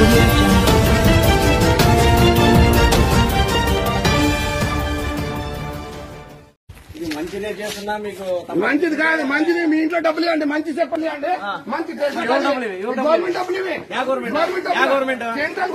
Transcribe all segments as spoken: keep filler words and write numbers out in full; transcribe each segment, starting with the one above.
మంచిది కాదు, మంచిది మీ ఇంట్లో డబ్బులు ఇవ్వండి, మంచి చెప్పండి అండి, మంచి గవర్నమెంట్ డబ్బులు ఇవి, గవర్నమెంట్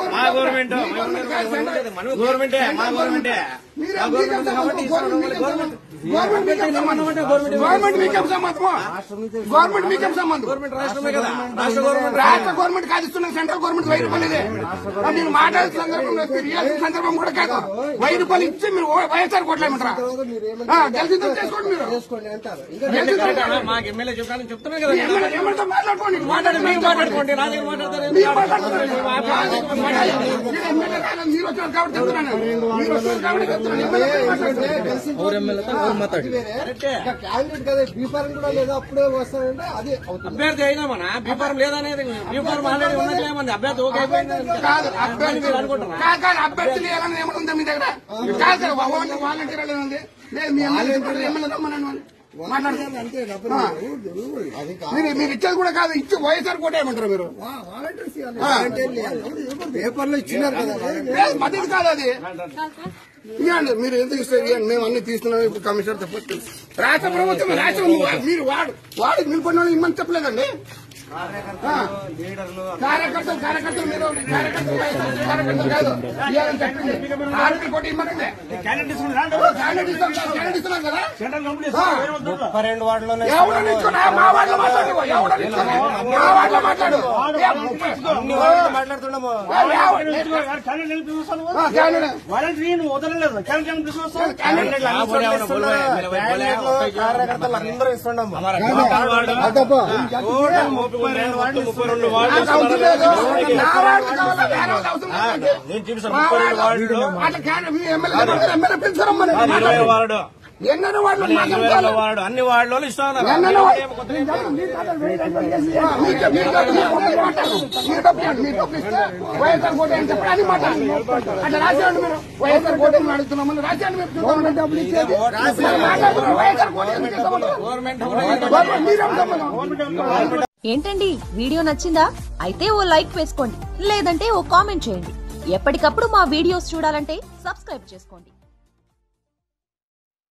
మీకేం సంబంధం? గవర్నమెంట్ మీకేం సంబంధం? రాష్ట్ర గవర్నమెంట్ కాదు ఇస్తున్నాం, సెంట్రల్ గవర్నమెంట్ వెయ్యి రూపాయలు ఇది. మీరు మాట్లాడే సందర్భంలో సందర్భం కూడా కాదు, వెయ్యి రూపాయలు ఇచ్చి మీరు వైఎస్ఆర్ కొట్టలేమంటారా? తెలిసిందో చేసుకోండి, మీరు ఎమ్మెల్యేతో మాట్లాడుకోండి, మాట్లాడుకోండి మీరు వచ్చారు కాబట్టి చెప్తున్నాను, మీరు వచ్చారు కాబట్టి చెప్తున్నాను. క్యాండిడేట్ కదా, బీఫారం కూడా లేదా, అప్పుడే వస్తానంటే అది అభ్యర్థి అయినా మన బీఫారం లేదనేది, బీఫారం ఆల్రెడీ ఉన్నట్లేమంది, అభ్యర్థి ఓకే అయిపోయింది కాదు. అభ్యర్థి కాదు, అభ్యర్థి లేదని ఏమనుందా మీ దగ్గర? కాదు వాలంటీర్ ఉంది లేదు, మీ ఎమ్మెల్యే ఎమ్మెల్యే రమ్మనండి మీరు మీరు ఇచ్చేది కూడా కాదు, ఇచ్చి వైఎస్ఆర్ కోట ఏమంటారు మీరు? పేపర్లో ఇచ్చినారు కదా, మద్దతు కాదు అది. ఇవ్వండి, మీరు ఎందుకు ఇస్తారు? మేము అన్ని తీస్తున్నాం, ఇప్పుడు కమిషనర్ తప్ప రాష్ట్ర ప్రభుత్వం రాష్ట్రం మీరు వాడు వాడికి నిలబడిన వాళ్ళు ఇమ్మని చెప్పలేదండి. కార్యకర్తలు కార్యకర్తలు మీరు కార్యకర్తలు కార్యకర్తలు కాదు ఇవ్వాలని చెప్పింది, ఆర్మీ కోట ఇమ్మనండి. ఇస్తున్నాం కదా, ముప్పై రెండు వార్డులోనే ఎవడని ఇస్తున్నా మా వాటిలో మాట్లాడు, ఎవడని ఇస్తున్నా మా వాటిలో మాట్లాడు మాట్లాడుతున్నాము. కార్యకర్తలు అందరూ ఇస్తున్నాము. ముప్పై రెండు వార్డు ముప్పై రెండు వార్డు నేను చూపిస్తాను. ముప్పై రెండు వార్డు ఇరవై వార్డు ఎన్నో వార్డు వార్డు అన్ని వార్డులో ఇస్తాను. వైఎస్ఆర్ కోట అని చెప్పి అని మాట్లాడండి, అట్లా రాసేయండి. మీరు వైఎస్ఆర్ కోట అడుగుతున్నామని రాసేయండి. మీరు డబ్బులు ఇచ్చేది వైఎస్ఆర్ కోట గవర్నమెంట్. ఏంటండి వీడియో నచ్చిందా? అయితే ఓ లైక్ వేసుకోండి, లేదంటే ఓ కామెంట్ చేయండి. ఎప్పటికప్పుడు మా వీడియోస్ చూడాలంటే సబ్స్క్రైబ్ చేసుకోండి.